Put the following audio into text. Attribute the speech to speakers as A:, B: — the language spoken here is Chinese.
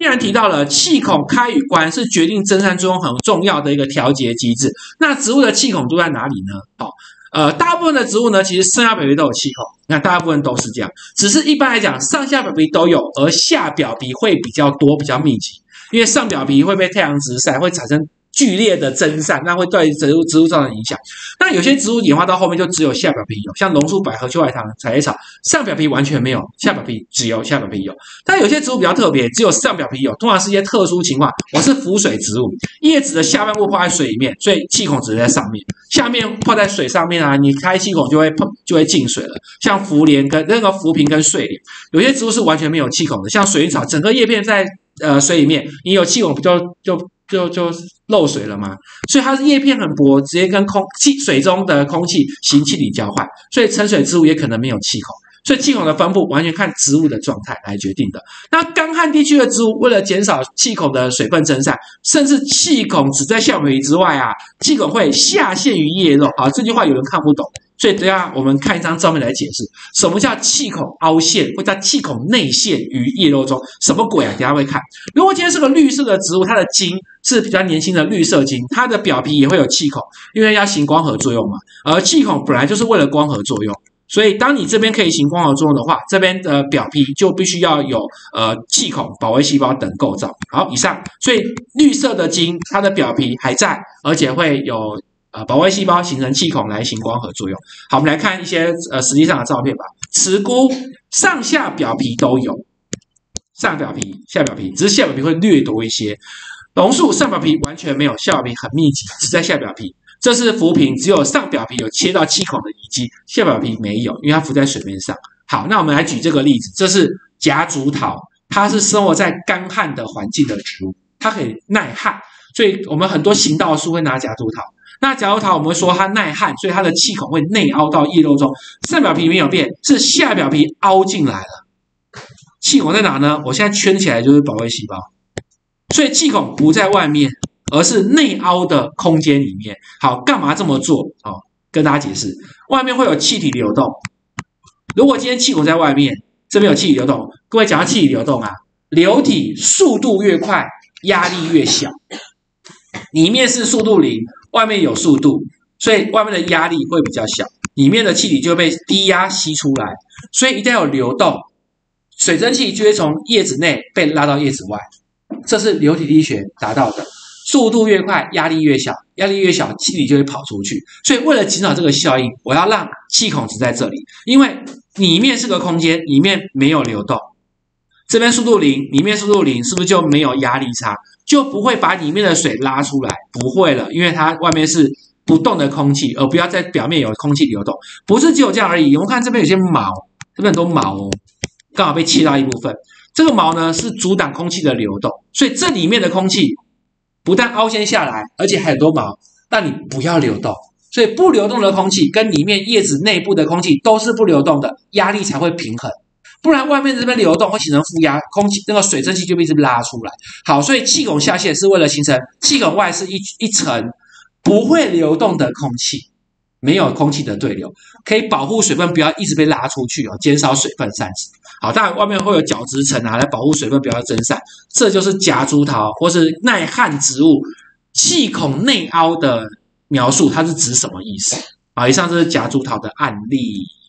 A: 既然提到了气孔开与关是决定蒸散作用很重要的一个调节机制，那植物的气孔都在哪里呢？大部分的植物呢，其实上下表皮都有气孔，你看大部分都是这样，只是一般来讲，上下表皮都有，而下表皮会比较多、比较密集，因为上表皮会被太阳直晒，会产生剧烈的蒸散，那会对植物造成影响。那有些植物演化到后面就只有下表皮有，像榕树、百合、秋海棠、彩叶草，上表皮完全没有，下表皮只有，下表皮有。但有些植物比较特别，只有上表皮有，通常是一些特殊情况。我是浮水植物，叶子的下半部泡在水里面，所以气孔只是在上面，下面泡在水上面啊，你开气孔就会进水了。像浮莲跟那个浮萍跟睡莲，有些植物是完全没有气孔的，像水云草，整个叶片在水里面，你有气孔就漏水了嘛，所以它的叶片很薄，直接跟水中的空气行气体交换，所以沉水植物也可能没有气孔，所以气孔的分布完全看植物的状态来决定的。那干旱地区的植物为了减少气孔的水分蒸散，甚至气孔只在下表皮之外啊，气孔会下陷于叶肉。好，这句话有人看不懂，所以等一下我们看一张照片来解释什么叫气孔凹陷，或叫气孔内陷于叶肉中，什么鬼啊？等一下会看。如果今天是个绿色的植物，它的茎是比较年轻的绿色茎，它的表皮也会有气孔，因为要行光合作用嘛。而气孔本来就是为了光合作用，所以当你这边可以行光合作用的话，这边的表皮就必须要有气孔、保卫细胞等构造。好，以上，所以绿色的茎它的表皮还在，而且会有保卫细胞形成气孔来行光合作用。好，我们来看一些实际上的照片吧。慈菇上下表皮都有，上表皮、下表皮，只是下表皮会略多一些。榕树上表皮完全没有，下表皮很密集，只在下表皮。这是浮萍，只有上表皮有切到气孔的遗迹，下表皮没有，因为它浮在水面上。好，那我们来举这个例子，这是夹竹桃，它是生活在干旱的环境的植物，它可以耐旱，所以我们很多行道树会拿夹竹桃。那夹竹桃我们会说它耐旱，所以它的气孔会内凹到叶肉中，上表皮没有变，是下表皮凹进来了。气孔在哪呢？我现在圈起来就是保卫细胞。所以气孔不在外面，而是内凹的空间里面。好，干嘛这么做？跟大家解释，外面会有气体流动。如果今天气孔在外面，这边有气体流动，各位讲到气体流动啊，流体速度越快，压力越小。里面是速度0，外面有速度，所以外面的压力会比较小，里面的气体就会被低压吸出来。所以一旦有流动，水蒸气就会从叶子内被拉到叶子外。这是流体力学达到的，速度越快，压力越小，压力越小，气体就会跑出去。所以为了减少这个效应，我要让气孔只在这里，因为里面是个空间，里面没有流动。这边速度0，里面速度0，是不是就没有压力差，就不会把里面的水拉出来？不会了，因为它外面是不动的空气，而不要在表面有空气流动。不是只有这样而已，我们看这边有些毛，这边很多毛哦，刚好被切到一部分。这个毛呢是阻挡空气的流动，所以这里面的空气不但凹陷下来，而且还有很多毛，让你不要流动。所以不流动的空气跟里面叶子内部的空气都是不流动的，压力才会平衡。不然外面这边流动会形成负压，空气那个水蒸气就被一直拉出来。好，所以气孔下陷是为了形成气孔外是一层不会流动的空气，没有空气的对流，可以保护水分不要一直被拉出去，减少水分散失。好，当然外面会有角质层啊，来保护水分不要蒸散。这就是夹竹桃或是耐旱植物气孔内凹的描述，它是指什么意思？好，以上这是夹竹桃的案例。